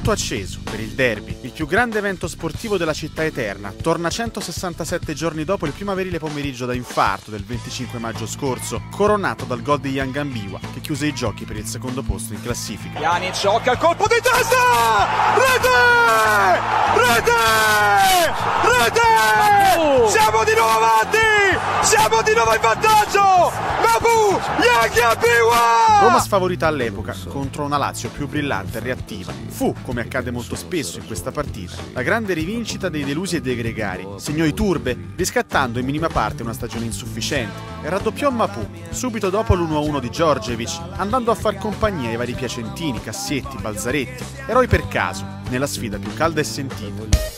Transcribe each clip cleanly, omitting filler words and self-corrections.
Punto acceso per il derby, il più grande evento sportivo della città eterna. Torna 167 giorni dopo il primaverile pomeriggio da infarto del 25 maggio scorso, coronato dal gol di Yan Gambiwa, che chiuse i giochi per il secondo posto in classifica. Pjanic gioca il colpo di testa! Rete! Rete! Rete! Siamo di nuovo avanti! Siamo di nuovo in vantaggio! Mabu! Yan Gambiwa! Roma sfavorita all'epoca contro una Lazio più brillante e reattiva. Fu, come accade molto spesso in questa partita, la grande rivincita dei delusi e dei gregari. Segnò i turbe, riscattando in minima parte una stagione insufficiente, e raddoppiò Mapu subito dopo l'1-1 di Djordjevic, andando a far compagnia ai vari Piacentini, Cassetti, Balzaretti, eroi per caso, nella sfida più calda e sentita.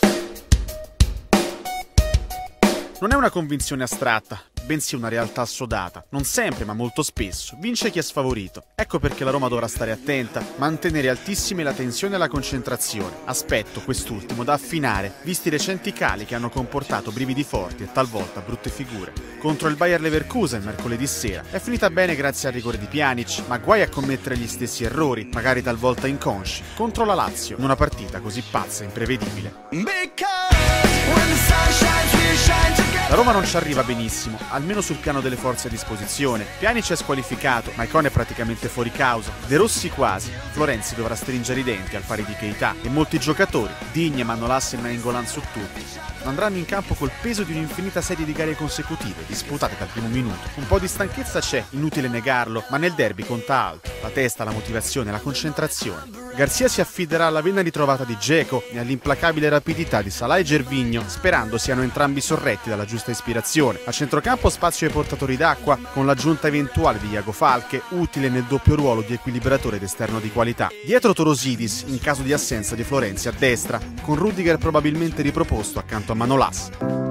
Non è una convinzione astratta, bensì una realtà assodata. Non sempre, ma molto spesso, vince chi è sfavorito. Ecco perché la Roma dovrà stare attenta, mantenere altissime la tensione e la concentrazione. Aspetto, quest'ultimo, da affinare, visti i recenti cali che hanno comportato brividi forti e talvolta brutte figure. Contro il Bayer Leverkusen mercoledì sera è finita bene grazie al rigore di Pjanic, ma guai a commettere gli stessi errori, magari talvolta inconsci, contro la Lazio, in una partita così pazza e imprevedibile. La Roma non ci arriva benissimo, almeno sul piano delle forze a disposizione. Pjanic è squalificato, Maicon è praticamente fuori causa, De Rossi quasi, Florenzi dovrà stringere i denti al pari di Keita e molti giocatori, Digne, Manolas e Nainggolan su tutti, andranno in campo col peso di un'infinita serie di gare consecutive, disputate dal primo minuto. Un po' di stanchezza c'è, inutile negarlo, ma nel derby conta altro, la testa, la motivazione, la concentrazione. Garcia si affiderà alla vena ritrovata di Dzeko e all'implacabile rapidità di Salah e Gervinho, sperando siano entrambi sorretti dalla giusta ispirazione. A centrocampo spazio ai portatori d'acqua, con l'aggiunta eventuale di Iago Falche, utile nel doppio ruolo di equilibratore ed esterno di qualità. Dietro Torosidis, in caso di assenza di Florenzi a destra, con Rudiger probabilmente riproposto accanto a Manolas.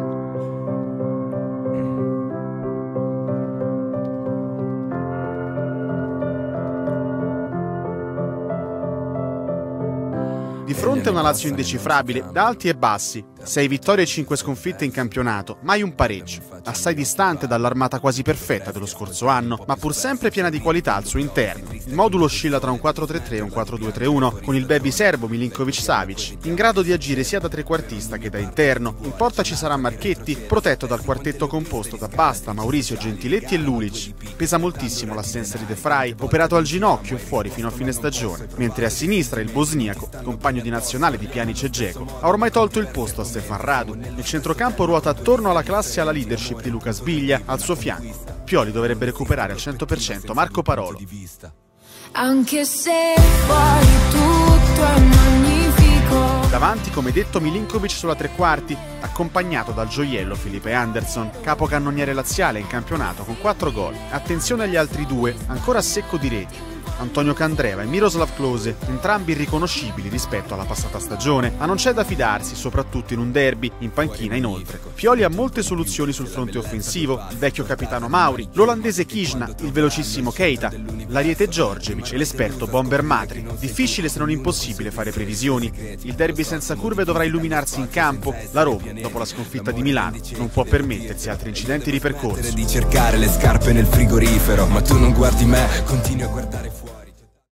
Di fronte a una Lazio indecifrabile, da alti e bassi, 6 vittorie e 5 sconfitte in campionato, mai un pareggio, assai distante dall'armata quasi perfetta dello scorso anno, ma pur sempre piena di qualità al suo interno. Il modulo oscilla tra un 4-3-3 e un 4-2-3-1, con il baby serbo Milinkovic-Savic, in grado di agire sia da trequartista che da interno. In porta ci sarà Marchetti, protetto dal quartetto composto da Basta, Maurizio, Gentiletti e Lulic. Pesa moltissimo l'assenza di De Vrij, operato al ginocchio e fuori fino a fine stagione, mentre a sinistra il bosniaco, compagno di nazionale di Pjanic e Dzeko, ha ormai tolto il posto a Stefan Radu. Il centrocampo ruota attorno alla classe e alla leadership di Luca Sbiglia, al suo fianco Pioli dovrebbe recuperare al 100% Marco Parolo. Anche se poi tutto è magnifico. Davanti, come detto, Milinkovic sulla tre quarti, accompagnato dal gioiello Felipe Anderson, capocannoniere laziale in campionato con 4 gol. Attenzione agli altri due, ancora a secco di reti, Antonio Candreva e Miroslav Klose, entrambi irriconoscibili rispetto alla passata stagione, ma non c'è da fidarsi, soprattutto in un derby, in panchina inoltre. Pioli ha molte soluzioni sul fronte offensivo, il vecchio capitano Mauri, l'olandese Kishna, il velocissimo Keita, l'ariete Djordjevic e l'esperto Bomber Matri. Difficile se non impossibile fare previsioni. Il derby senza curve dovrà illuminarsi in campo. La Roma, dopo la sconfitta di Milano, non può permettersi altri incidenti di percorso. Di cercare le scarpe nel frigorifero, ma tu non guardi me, continui a guardare fuori.